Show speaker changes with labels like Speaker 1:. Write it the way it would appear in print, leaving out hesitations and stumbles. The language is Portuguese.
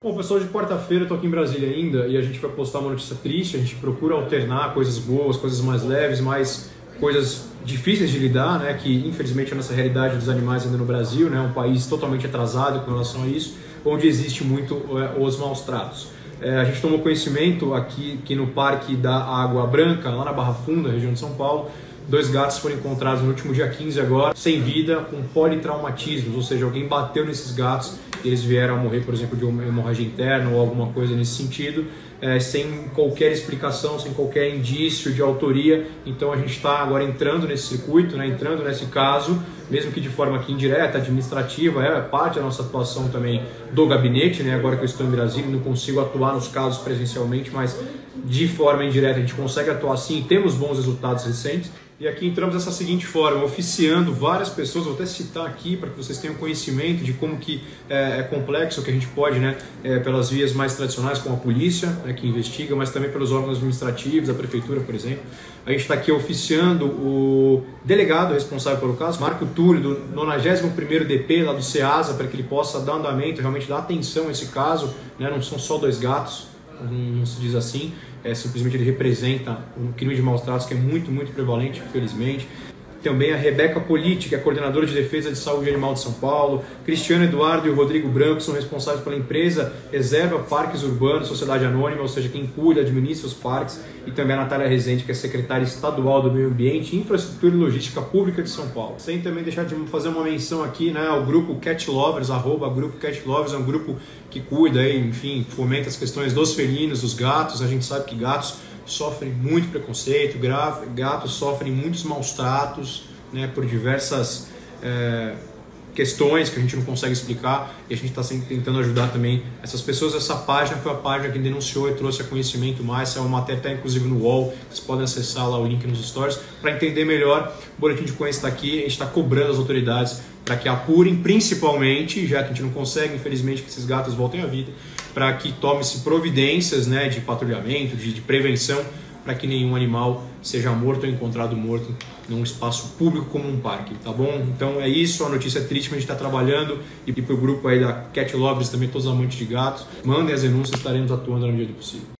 Speaker 1: Bom, pessoal, de quarta-feira eu tô aqui em Brasília ainda e a gente vai postar uma notícia triste. A gente procura alternar coisas boas, coisas mais leves, mas coisas difíceis de lidar, né? Que infelizmente é a nossa realidade dos animais ainda no Brasil, né? Um país totalmente atrasado com relação a isso, onde existe muito os maus tratos. A gente tomou conhecimento aqui que no Parque da Água Branca, lá na Barra Funda, região de São Paulo, 2 gatos foram encontrados no último dia 15 agora, sem vida, com politraumatismos, ou seja, alguém bateu nesses gatos e eles vieram a morrer, por exemplo, de uma hemorragia interna ou alguma coisa nesse sentido, sem qualquer explicação, sem qualquer indício de autoria. Então a gente está agora entrando nesse circuito, né, entrando nesse caso, mesmo que de forma aqui indireta, administrativa, é parte da nossa atuação também do gabinete, né? Agora que eu estou em Brasília, não consigo atuar nos casos presencialmente, mas de forma indireta a gente consegue atuar sim e temos bons resultados recentes. E aqui entramos dessa seguinte forma, oficiando várias pessoas, vou até citar aqui para que vocês tenham conhecimento de como que é complexo, que a gente pode, né, pelas vias mais tradicionais, como a polícia, né, que investiga, mas também pelos órgãos administrativos, a prefeitura, por exemplo. A gente está aqui oficiando o delegado responsável pelo caso, Marco Túlio, do 91º DP, lá do CEASA, para que ele possa dar andamento, realmente dar atenção a esse caso, né, não são só 2 gatos, não se diz assim, simplesmente ele representa um crime de maus tratos que é muito, muito prevalente, infelizmente. Também a Rebeca Politi, que é coordenadora de defesa de saúde animal de São Paulo, Cristiano Eduardo e o Rodrigo Branco são responsáveis pela empresa Reserva Parques Urbanos, Sociedade Anônima, ou seja, quem cuida, administra os parques, e também a Natália Rezende, que é secretária estadual do Meio Ambiente, Infraestrutura e Logística Pública de São Paulo. Sem também deixar de fazer uma menção aqui, né, ao grupo Cat Lovers, @grupo Cat Lovers, é um grupo que cuida, enfim, fomenta as questões dos felinos, dos gatos. A gente sabe que gatos sofrem muito preconceito, gatos sofrem muitos maus tratos, né, por diversas questões que a gente não consegue explicar, e a gente está tentando ajudar também essas pessoas. Essa página foi a página que denunciou e trouxe a conhecimento mais, é uma matéria até inclusive no UOL, vocês podem acessar lá o link nos stories para entender melhor. O boletim de ocorrência está aqui, a gente está cobrando as autoridades para que apurem, principalmente, já que a gente não consegue, infelizmente, que esses gatos voltem à vida, para que tome-se providências, né, de patrulhamento, de prevenção, para que nenhum animal seja morto ou encontrado morto num espaço público como um parque, tá bom? Então é isso, a notícia é triste, mas a gente está trabalhando, e para o grupo aí da Cat Lovers também, todos os amantes de gatos, mandem as denúncias, estaremos atuando na medida do possível.